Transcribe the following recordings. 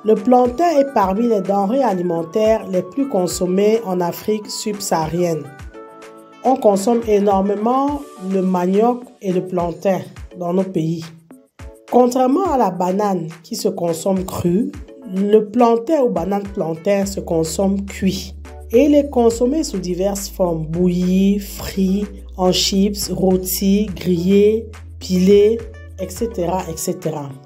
Le plantain est parmi les denrées alimentaires les plus consommées en Afrique subsaharienne. On consomme énormément le manioc et le plantain dans nos pays. Contrairement à la banane qui se consomme crue, le plantain ou banane plantain se consomme cuit. Et il est consommé sous diverses formes, bouilli, frit, en chips, rôti, grillé, pilé, etc., etc.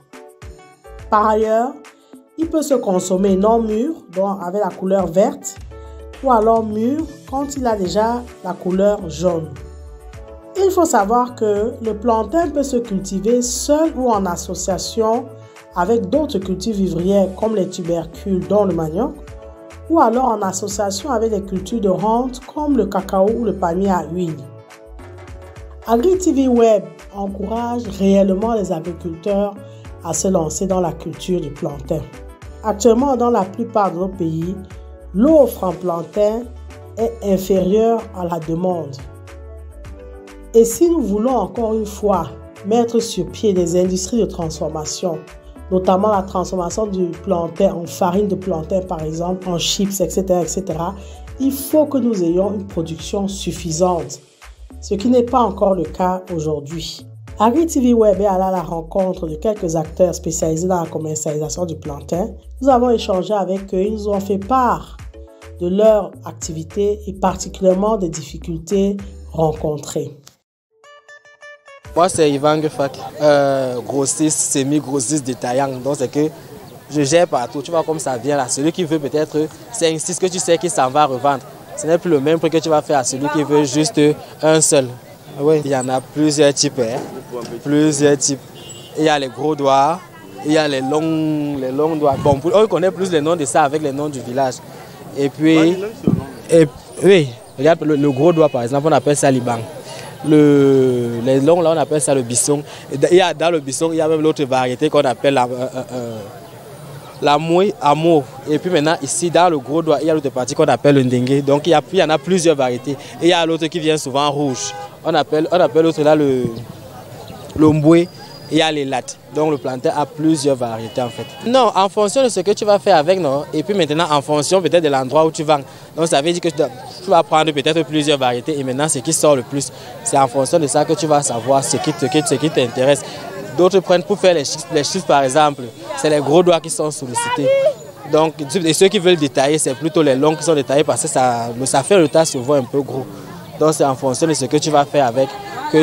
Par ailleurs, il peut se consommer non mûr, donc avec la couleur verte, ou alors mûr quand il a déjà la couleur jaune. Il faut savoir que le plantain peut se cultiver seul ou en association avec d'autres cultures vivrières comme les tubercules, dont le manioc, ou alors en association avec des cultures de rente comme le cacao ou le palmier à huile. AgriTV Web encourage réellement les agriculteurs à se lancer dans la culture du plantain. Actuellement, dans la plupart de nos pays, l'offre en plantain est inférieure à la demande. Et si nous voulons encore une fois mettre sur pied des industries de transformation, notamment la transformation du plantain en farine de plantain par exemple, en chips, etc., etc., il faut que nous ayons une production suffisante, ce qui n'est pas encore le cas aujourd'hui. AgriTV Web est allé à la rencontre de quelques acteurs spécialisés dans la commercialisation du plantain. Nous avons échangé avec eux, ils nous ont fait part de leur activité et particulièrement des difficultés rencontrées. Moi, c'est Ivan Gefak, grossiste, semi-grossiste, détaillant. Donc, c'est que je gère partout. Tu vois comme ça vient là. Celui qui veut peut-être 5-6 que tu sais qu'il s'en va revendre. Ce n'est plus le même prix que tu vas faire à celui qui veut juste un seul. Oui, il y en a plusieurs types. Plusieurs types. Il y a les gros doigts, il y a les longs doigts. Bon, on connaît plus les noms de ça avec les noms du village. Et puis, oui, regarde le gros doigt par exemple, on appelle ça l'Iban. Les longs là, on appelle ça le bisson. Et dans le bisson, il y a même l'autre variété qu'on appelle la mouille amour. Et puis maintenant, ici, dans le gros doigt, il y a l'autre partie qu'on appelle le ndengue. Donc, il y en a plusieurs variétés. Et il y a l'autre qui vient souvent rouge. On appelle l'autre là le mboué. Et il y a les lattes. Donc, le plantain a plusieurs variétés en fait. Non, en fonction de ce que tu vas faire avec, non. Et puis maintenant, en fonction peut-être de l'endroit où tu vends. Donc, ça veut dire que tu vas prendre peut-être plusieurs variétés. Et maintenant, ce qui sort le plus, c'est en fonction de ça que tu vas savoir ce qui t'intéresse. D'autres prennent pour faire les chips par exemple. C'est les gros doigts qui sont sollicités. Donc, et ceux qui veulent détailler, c'est plutôt les longs qui sont détaillés parce que ça fait le tas se voit un peu gros. Donc, c'est en fonction de ce que tu vas faire avec que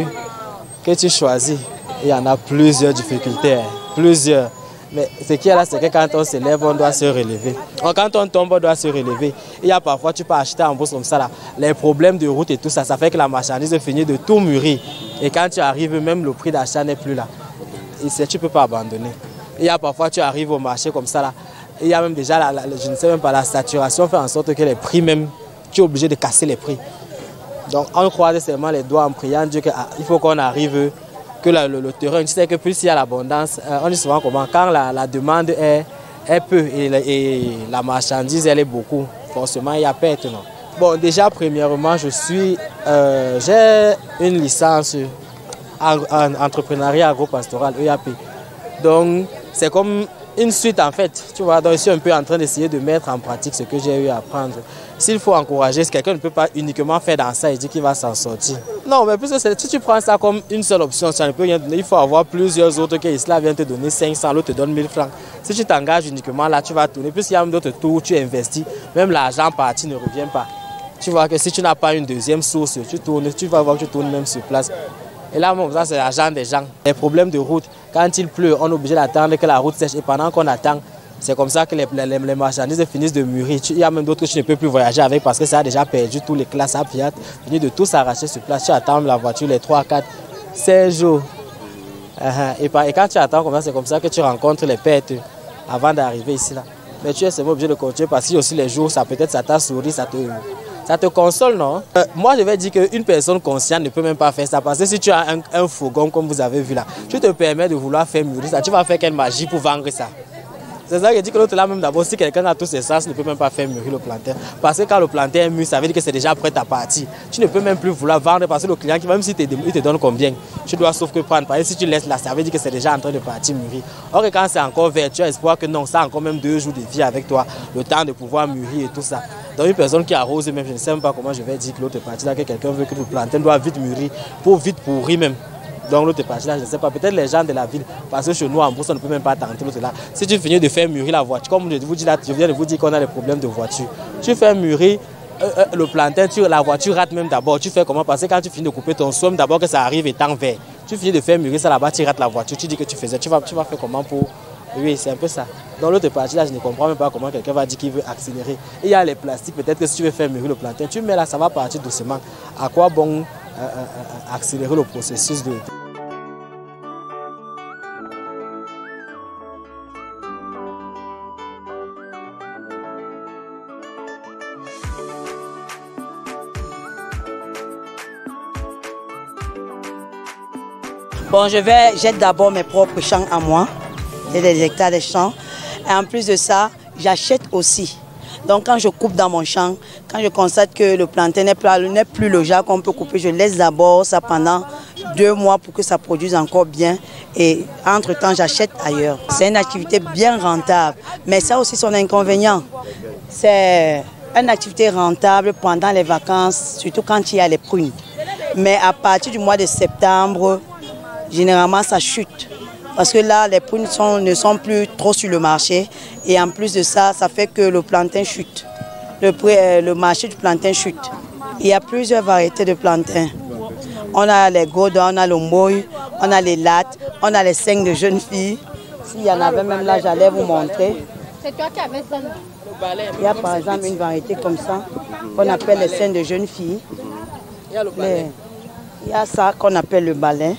tu choisis. Il y en a plusieurs difficultés, plusieurs. Mais ce qui est là, c'est que quand on s'élève, on doit se relever. Quand on tombe, on doit se relever. Il y a parfois, tu peux acheter en bourse comme ça, là, les problèmes de route et tout ça, ça fait que la marchandise finit de tout mûrir. Et quand tu arrives, même le prix d'achat n'est plus là. Et tu ne peux pas abandonner. Il y a parfois, tu arrives au marché comme ça, là. Il y a même déjà, je ne sais même pas, la saturation fait en sorte que les prix même, tu es obligé de casser les prix. Donc on croise seulement les doigts en priant Dieu qu'il faut qu'on arrive, que le terrain, tu sais que plus il y a l'abondance, on dit souvent comment, quand la demande est peu et la marchandise elle est beaucoup, forcément il y a perte. Non? Bon, déjà premièrement, j'ai une licence en entrepreneuriat agropastoral, EAP. Donc c'est comme une suite en fait, tu vois, donc je suis un peu en train d'essayer de mettre en pratique ce que j'ai eu à apprendre. S'il faut encourager, quelqu'un ne peut pas uniquement faire dans ça et dire qu'il va s'en sortir. Non, mais puisque si tu prends ça comme une seule option, ça ne peut rien donner. Il faut avoir plusieurs autres que cela vient te donner 500, l'autre te donne 1000 francs. Si tu t'engages uniquement là, tu vas tourner. Puisqu'il y a même d'autres tours où tu investis, même l'argent parti ne revient pas. Tu vois que si tu n'as pas une deuxième source, tu vas voir que tu tournes même sur place. Et là, bon, ça c'est l'argent des gens. Les problèmes de route, quand il pleut, on est obligé d'attendre que la route sèche. Et pendant qu'on attend, c'est comme ça que les marchandises finissent de mûrir. Il y a même d'autres que tu ne peux plus voyager avec parce que ça a déjà perdu tous les classes à Fiat. Fini de tout s'arracher sur place. Tu attends la voiture les 3, 4, 16 jours. Et quand tu attends comme ça, c'est comme ça que tu rencontres les pertes avant d'arriver ici. Là. Mais tu es seulement obligé de continuer parce que aussi les jours, ça t'a souri, ça te console, non? Moi, je vais dire qu'une personne consciente ne peut même pas faire ça. Parce que si tu as un fourgon, comme vous avez vu là, tu te permets de vouloir faire mûrir ça. Tu vas faire quelle magie pour vendre ça? C'est ça que dit que l'autre là, même d'abord, si quelqu'un a tous ses sens, ne peut même pas faire mûrir le plantain. Parce que quand le plantain est mûr, ça veut dire que c'est déjà prêt à partir. Tu ne peux même plus vouloir vendre parce que le client, même s'il te donne combien, tu dois sauf que prendre. Parce que si tu laisses là, ça veut dire que c'est déjà en train de partir mûrir. Or, quand c'est encore vert, tu as espoir que non, ça a encore même 2 jours de vie avec toi, le temps de pouvoir mûrir et tout ça. Donc, une personne qui arrose, même, je ne sais même pas comment je vais dire que l'autre partie là, que quelqu'un veut que le plantain doit vite mûrir, pour vite pourrir même. Donc l'autre partie là, je ne sais pas, peut-être les gens de la ville, parce que chez nous en Brousse, on ne peut même pas tenter l'autre là. Si tu finis de faire mûrir la voiture, comme je vous dis là, je viens de vous dire qu'on a des problèmes de voiture. Tu fais mûrir le plantain, la voiture rate même d'abord. Tu fais comment? Parce que quand tu finis de couper ton somme, d'abord que ça arrive étant vert. Tu finis de faire mûrir ça là-bas, tu rates la voiture, tu dis que tu faisais, tu vas faire comment pour... Oui, c'est un peu ça. Dans l'autre partie là, je ne comprends même pas comment quelqu'un va dire qu'il veut accélérer. Et il y a les plastiques, peut-être que si tu veux faire mûrir le plantain, tu mets là, ça va partir doucement. À quoi bon accélérer le processus de... Bon, j'ai d'abord mes propres champs à moi, j'ai des hectares de champs. Et en plus de ça, j'achète aussi. Donc quand je coupe dans mon champ, quand je constate que le plantain n'est plus le genre qu'on peut couper, je laisse d'abord ça pendant 2 mois pour que ça produise encore bien. Et entre-temps, j'achète ailleurs. C'est une activité bien rentable, mais ça aussi son inconvénient. C'est une activité rentable pendant les vacances, surtout quand il y a les prunes. Mais à partir du mois de septembre, généralement, ça chute. Parce que là, les prunes ne sont plus trop sur le marché. Et en plus de ça, ça fait que le plantain chute. Le marché du plantain chute. Il y a plusieurs variétés de plantains. On a les godons, on a le moy, on a les lattes, on a les 5 de jeunes filles. S'il y en avait même là, j'allais vous montrer. C'est toi qui avais ça. Il y a par exemple une variété comme ça, qu'on appelle les 5 de jeunes filles. Il y a ça qu'on appelle le balai.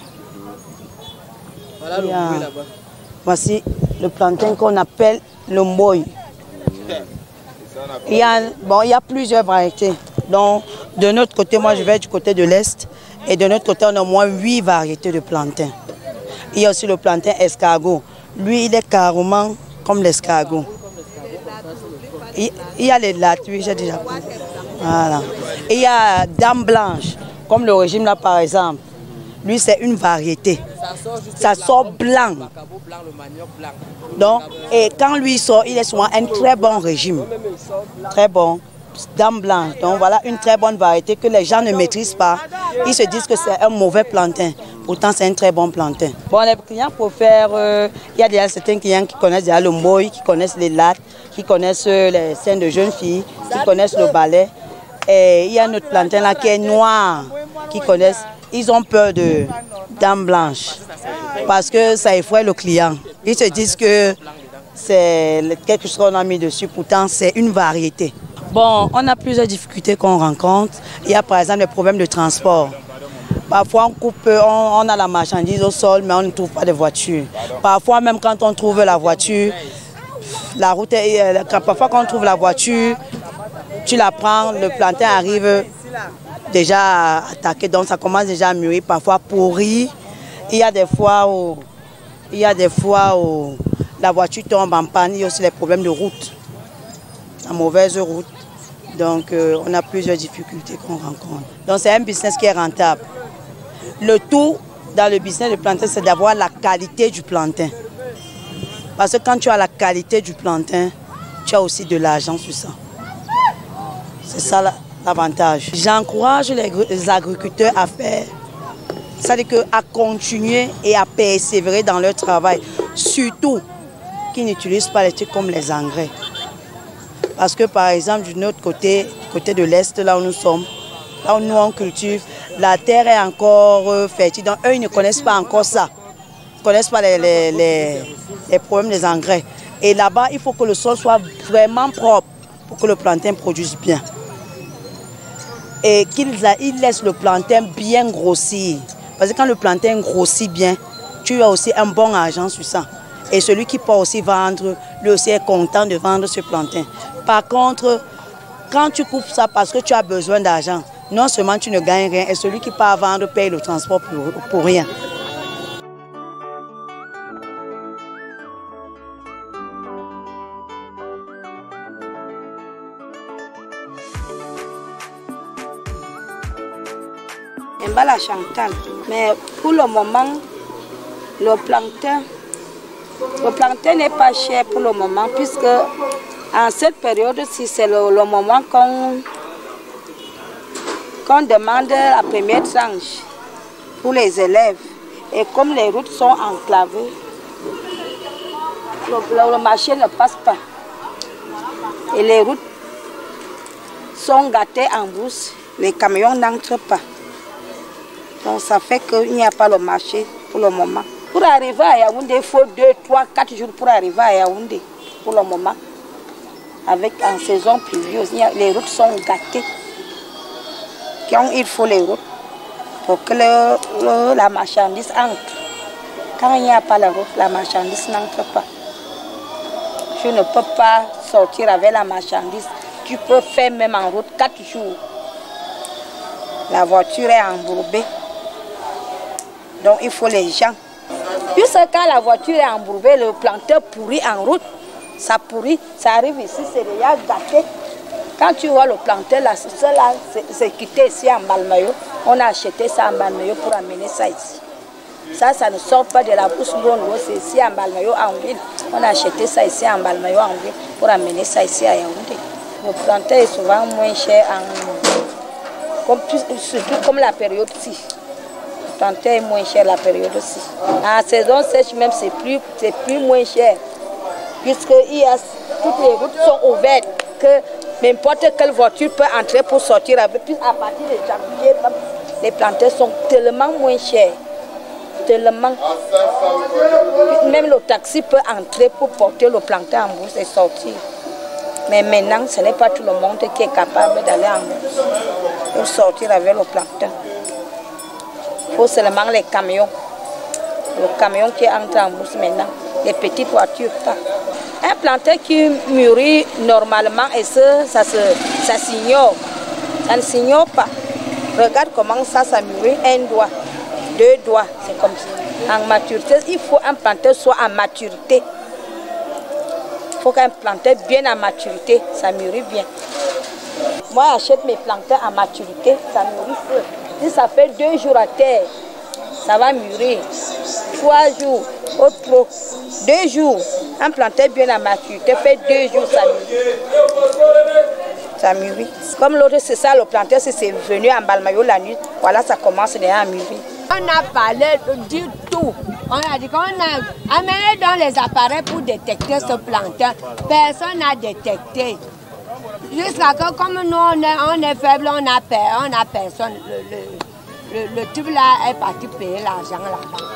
Voici le plantain qu'on appelle le moy. Il y a plusieurs variétés. Donc, de notre côté, moi je vais du côté de l'Est. Et de notre côté, on a au moins 8 variétés de plantain. Il y a aussi le plantain escargot. Lui, il est carrément comme l'escargot. Il y a les lattes, oui, j'ai déjà pris. Voilà. Et il y a dame blanche, comme le régime là par exemple. Lui, c'est une variété. Ça sort blanc. Donc, et quand lui sort, il est souvent un très bon régime. Très bon. Dame blanche. Donc voilà une très bonne variété que les gens ne maîtrisent pas. Ils se disent que c'est un mauvais plantain. Pourtant, c'est un très bon plantain. Bon, les clients préfèrent... il y a déjà certains clients qui connaissent déjà le moy, qui connaissent les lattes, qui connaissent les seins de jeunes filles, qui connaissent le balai. Et il y a notre plantain là qui est noir, qui connaissent... Ils ont peur de dame blanche parce que ça effraie le client. Ils se disent que c'est quelque chose qu'on a mis dessus, pourtant c'est une variété. Bon, on a plusieurs difficultés qu'on rencontre. Il y a par exemple les problèmes de transport. Parfois on coupe, on a la marchandise au sol, mais on ne trouve pas de voiture. Parfois même quand on trouve la voiture, la route est, parfois quand on trouve la voiture, tu la prends, le plantain arrive déjà attaqué, donc ça commence déjà à mûrir, parfois pourri. Il y a des fois où la voiture tombe en panne, il y a aussi les problèmes de route, la mauvaise route. Donc on a plusieurs difficultés qu'on rencontre. Donc c'est un business qui est rentable. Le tout dans le business de plantain, c'est d'avoir la qualité du plantain. Parce que quand tu as la qualité du plantain, tu as aussi de l'argent sur ça. C'est ça l'avantage. J'encourage les agriculteurs à faire, c'est-à-dire à continuer et à persévérer dans leur travail. Surtout qu'ils n'utilisent pas les trucs comme les engrais. Parce que par exemple, du autre côté, côté de l'Est, là où nous sommes, là où nous on cultive, la terre est encore fertile. Donc eux, ils ne connaissent pas encore ça. Ils ne connaissent pas les problèmes des engrais. Et là-bas, il faut que le sol soit vraiment propre pour que le plantain produise bien. Et qu'ils laissent le plantain bien grossir. Parce que quand le plantain grossit bien, tu as aussi un bon argent sur ça. Et celui qui peut aussi vendre, lui aussi est content de vendre ce plantain. Par contre, quand tu coupes ça parce que tu as besoin d'argent, non seulement tu ne gagnes rien, et celui qui part vendre paye le transport pour rien. Mbala Chantal. Mais pour le moment, le plantain n'est pas cher pour le moment, puisque en cette période-ci, c'est le moment qu'on demande la première tranche pour les élèves. Et comme les routes sont enclavées, le marché ne passe pas. Et les routes sont gâtées en brousse, les camions n'entrent pas. Donc ça fait qu'il n'y a pas le marché pour le moment. Pour arriver à Yaoundé, il faut 2, 3, 4 jours pour arriver à Yaoundé, pour le moment. En saison pluvieuse, les routes sont gâtées. Il faut les routes pour que la marchandise entre. Quand il n'y a pas la route, la marchandise n'entre pas. Tu ne peux pas sortir avec la marchandise. Tu peux faire même en route 4 jours. La voiture est embourbée. Donc il faut les gens. Puisque quand la voiture est embourbée, le plantain pourrit en route. Ça pourrit, ça arrive ici, c'est déjà gâté. Quand tu vois le plantain, là, c'est quitté ici en Balmayo. On a acheté ça en Balmayo pour amener ça ici. Ça ne sort pas de la bouche Bondo, c'est ici en Balmayo, en ville. On a acheté ça ici en Balmayo, en ville, pour amener ça ici à Yaoundé. Le plantain est souvent moins cher, surtout comme la période-ci. Le plantain est moins cher la période-ci. En saison sèche même, c'est plus moins cher. Puisque toutes les routes sont ouvertes, que n'importe quelle voiture peut entrer pour sortir avec. Puis à partir de janvier, les plantains sont tellement moins chers. Tellement. Même le taxi peut entrer pour porter le plantain en brousse et sortir. Mais maintenant, ce n'est pas tout le monde qui est capable d'aller en brousse pour sortir avec le plantain. Il faut seulement les camions. Le camion qui entre en brousse maintenant. Les petites voitures pas. Un plantain qui mûrit normalement et ça s'ignore. Ça ne s'ignore pas. Regarde comment ça mûrit. 1 doigt, 2 doigts, c'est comme ça. En maturité, il faut un plantain soit en maturité. Il faut qu'un plantain bien en maturité, ça mûrit bien. Moi, j'achète mes plantains en maturité, ça mûrit peu. Si ça fait 2 jours à terre, ça va mûrir. 3 jours, autre trop. 2 jours, un plantain bien en maturité fait 2 jours, ça mûrit. Ça mûrit. Comme l'autre, c'est ça, le plantain, c'est venu en Balmayo la nuit. Voilà, ça commence déjà à mûrir. On a parlé du tout. On a dit qu'on a amené dans les appareils pour détecter ce plantain. Personne n'a détecté. Jusqu'à que, comme nous, on est faible, on a personne. Le tube là est parti payer l'argent là-bas.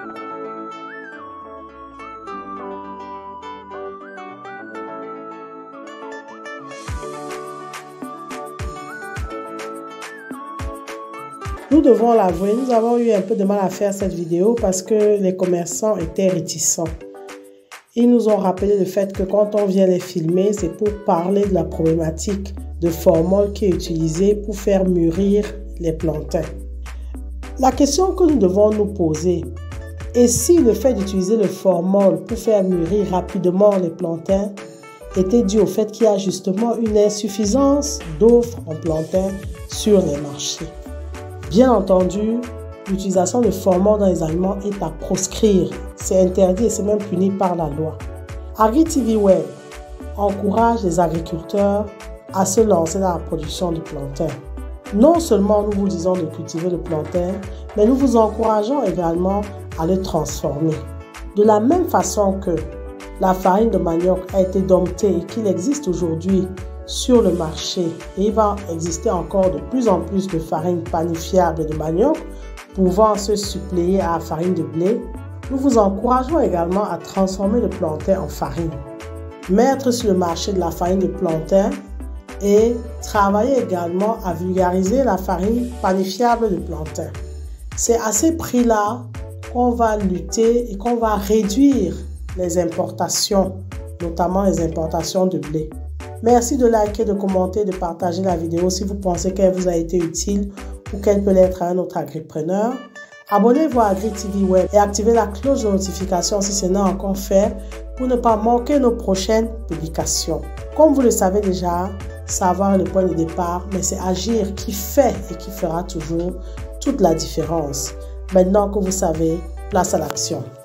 Nous devons l'avouer, nous avons eu un peu de mal à faire cette vidéo parce que les commerçants étaient réticents. Ils nous ont rappelé le fait que quand on vient les filmer, c'est pour parler de la problématique de formol qui est utilisée pour faire mûrir les plantains. La question que nous devons nous poser est si le fait d'utiliser le formol pour faire mûrir rapidement les plantains était dû au fait qu'il y a justement une insuffisance d'offres en plantains sur les marchés. Bien entendu, l'utilisation de formol dans les aliments est à proscrire. C'est interdit et c'est même puni par la loi. AgriTV Web encourage les agriculteurs à se lancer dans la production de plantain. Non seulement nous vous disons de cultiver le plantain, mais nous vous encourageons également à le transformer. De la même façon que la farine de manioc a été domptée et qu'il existe aujourd'hui sur le marché et il va exister encore de plus en plus de farines panifiables de manioc pouvant se suppléer à la farine de blé, nous vous encourageons également à transformer le plantain en farine, mettre sur le marché de la farine de plantain et travailler également à vulgariser la farine panifiable de plantain. C'est à ces prix-là qu'on va lutter et qu'on va réduire les importations, notamment les importations de blé. Merci de liker, de commenter, de partager la vidéo si vous pensez qu'elle vous a été utile ou qu'elle peut l'être à un autre agripreneur. Abonnez-vous à AgriTV Web et activez la cloche de notification si ce n'est encore fait pour ne pas manquer nos prochaines publications. Comme vous le savez déjà, savoir le point de départ, mais c'est agir qui fait et qui fera toujours toute la différence. Maintenant que vous savez, place à l'action.